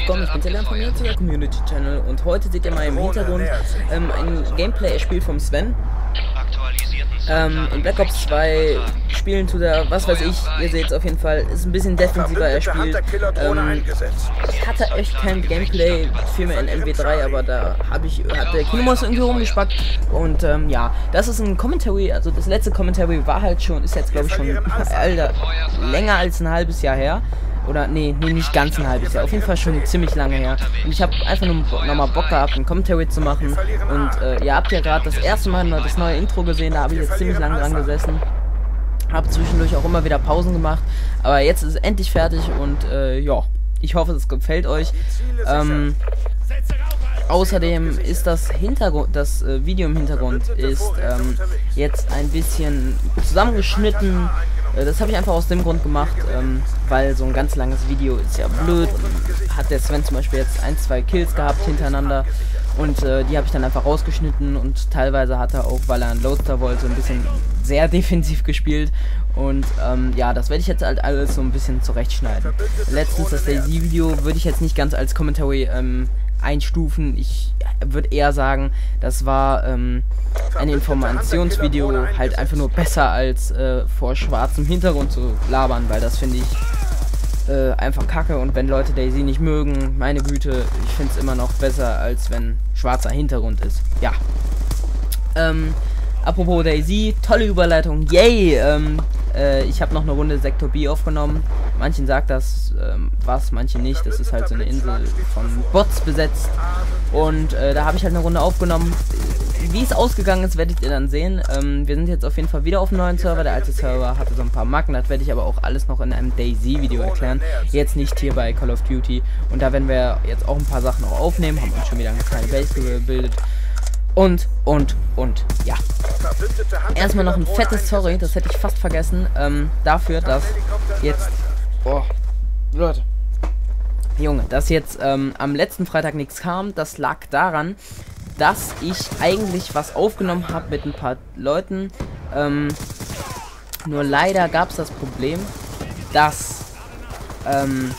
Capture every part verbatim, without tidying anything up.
willkommen, ich bin Telan von mir zu der Community Channel und heute seht ihr mal im Hintergrund ähm, ein Gameplay-Spiel vom Sven. Ähm, in Black Ops zwei spielen tut er, was weiß ich, ihr seht es auf jeden Fall, ist ein bisschen defensiver, er spielt. Ähm, ich hatte echt kein Gameplay für mir in M W drei, aber da habe ich, hat der Kinomos irgendwie rumgespackt und ähm, ja, das ist ein Commentary, also das letzte Commentary war halt schon, ist jetzt glaube ich schon, Alter, länger als ein halbes Jahr her. Oder, nee, nee, nicht ganz ein halbes Jahr. Auf jeden Fall schon ziemlich lange her. Und ich habe einfach nur nochmal Bock gehabt, ein Commentary zu machen. Und äh, ihr habt ja gerade das erste Mal das neue Intro gesehen. Da habe ich jetzt ziemlich lange dran gesessen. Habe zwischendurch auch immer wieder Pausen gemacht. Aber jetzt ist es endlich fertig. Und äh, ja, ich hoffe, es gefällt euch. Ähm, außerdem ist das Hintergrund, das äh, Video im Hintergrund ist ähm, jetzt ein bisschen zusammengeschnitten. Das habe ich einfach aus dem Grund gemacht, ähm, weil so ein ganz langes Video ist ja blöd. Und hat der Sven zum Beispiel jetzt ein, zwei Kills gehabt hintereinander und äh, die habe ich dann einfach rausgeschnitten und teilweise hat er auch, weil er einen Loadstar wollte, ein bisschen sehr defensiv gespielt und ähm, ja, das werde ich jetzt halt alles so ein bisschen zurechtschneiden. Letztens das DayZ-Video würde ich jetzt nicht ganz als Commentary ähm, einstufen. Ich würde eher sagen, das war ähm, ein Informationsvideo, halt einfach nur besser als äh, vor schwarzem Hintergrund zu labern, weil das finde ich äh, einfach kacke und wenn Leute DayZ nicht mögen, meine Güte, ich finde es immer noch besser, als wenn schwarzer Hintergrund ist. Ja. Ähm, apropos DayZ, tolle Überleitung, yay! Ähm, äh, ich habe noch eine Runde Sektor B aufgenommen. Manchen sagt das ähm, was, manche nicht. Das ist halt so eine Insel von Bots besetzt. Und äh, da habe ich halt eine Runde aufgenommen. Wie es ausgegangen ist, werdet ihr dann sehen. Ähm, wir sind jetzt auf jeden Fall wieder auf einem neuen Server. Der alte Server hatte so ein paar Macken. Das werde ich aber auch alles noch in einem DayZ-Video erklären. Jetzt nicht hier bei Call of Duty. Und da werden wir jetzt auch ein paar Sachen auch aufnehmen. Haben uns schon wieder eine kleine Base gebildet. Und, und, und, ja. Erstmal noch ein fettes Sorry, das hätte ich fast vergessen, ähm, dafür, dass jetzt, boah, Leute, Junge, dass jetzt ähm, am letzten Freitag nichts kam. Das lag daran, dass ich eigentlich was aufgenommen habe mit ein paar Leuten, ähm, nur leider gab es das Problem, dass, ähm,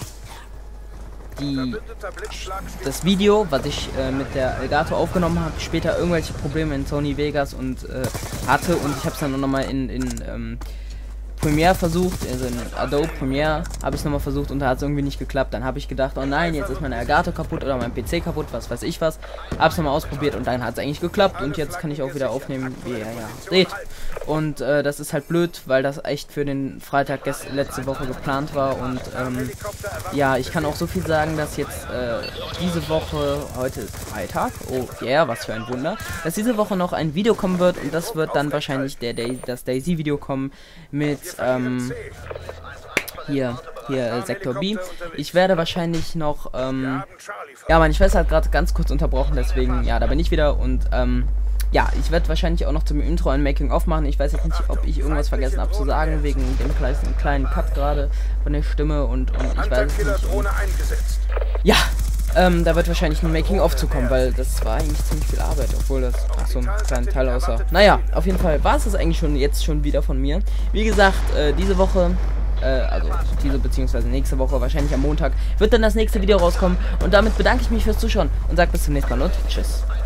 die, das Video, was ich äh, mit der Elgato aufgenommen habe, später irgendwelche Probleme in Sony Vegas und äh, hatte und ich habe es dann nochmal in, in ähm, Premiere versucht, also in Adobe Premiere habe ich es nochmal versucht und da hat es irgendwie nicht geklappt. Dann habe ich gedacht, oh nein, jetzt ist meine Elgato kaputt oder mein P C kaputt, was weiß ich was. Habe es nochmal ausprobiert und dann hat es eigentlich geklappt und jetzt kann ich auch wieder aufnehmen, wie ihr ja seht. Und äh, das ist halt blöd, weil das echt für den Freitag letzte Woche geplant war und ähm, ja, ich kann auch so viel sagen, dass jetzt äh, diese Woche, heute ist Freitag, oh yeah, was für ein Wunder, dass diese Woche noch ein Video kommen wird und das wird dann wahrscheinlich der Day, das DayZ-Video kommen mit ähm, hier, hier äh, Sektor B. Ich werde wahrscheinlich noch, ähm, ja, meine Schwester hat gerade ganz kurz unterbrochen, deswegen, ja, da bin ich wieder und, ähm, ja, ich werde wahrscheinlich auch noch zum Intro ein Making-of machen. Ich weiß jetzt nicht, ob ich irgendwas vergessen habe zu sagen, wegen dem kleinen, kleinen Cut gerade von der Stimme und, und ich weiß es nicht. Und, ja, ähm, da wird wahrscheinlich ein Making-of zukommen, weil das war eigentlich ziemlich viel Arbeit, obwohl das ach, so ein kleinen Teil aussah. Naja, auf jeden Fall war es das eigentlich schon jetzt schon wieder von mir. Wie gesagt, äh, diese Woche, äh, also diese beziehungsweise nächste Woche, wahrscheinlich am Montag, wird dann das nächste Video rauskommen. Und damit bedanke ich mich fürs Zuschauen und sage bis zum nächsten Mal und tschüss.